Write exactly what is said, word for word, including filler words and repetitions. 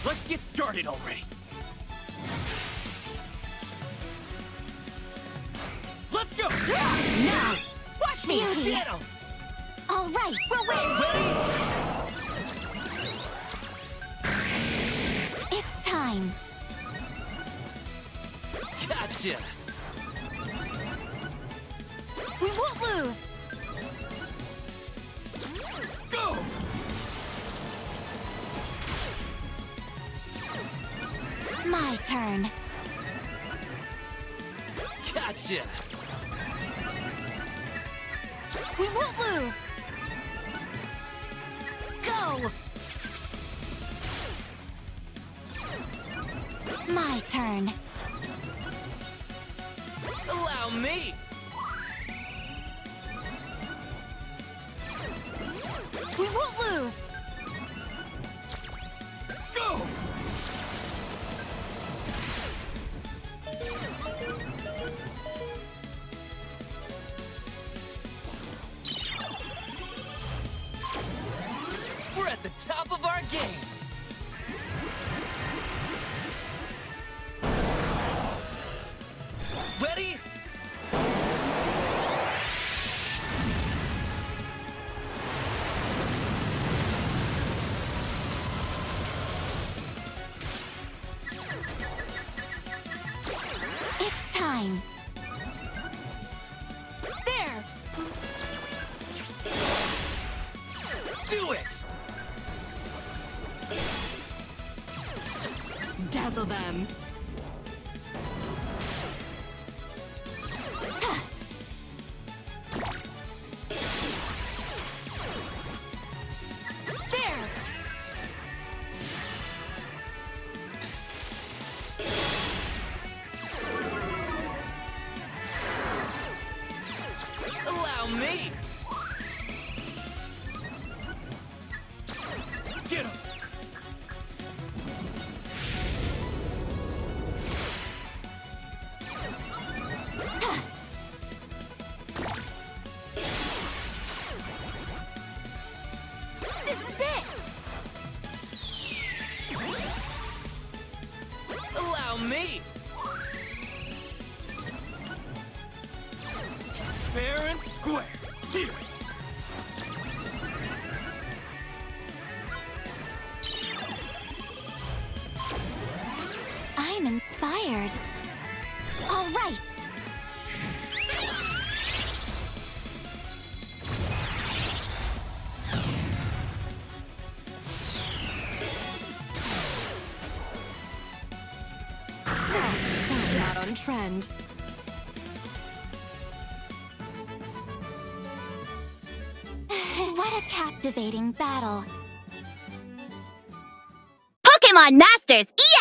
Let's get started already. Let's go! Now! Watch me! Beauty. Get him! All right! We'll win! Ready? It's time! Gotcha! We won't lose! Go! My turn. Gotcha! We won't lose! Go! My turn. Allow me! We won't lose! Go! We're at the top of our game! Ready? It's time. There! Do it! Dazzle them. There! Allow me! Get him! This is it! Allow me! Fair and square. Here. I'm inspired. All right! That's not on trend. What a captivating battle. Pokemon Masters